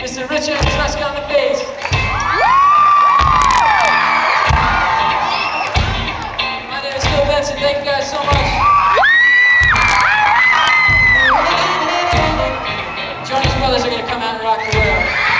Mr. Richard Tresca on the bass. My name is Phil Benson. Thank you guys so much. Jonas Brothers are going to come out and rock the world.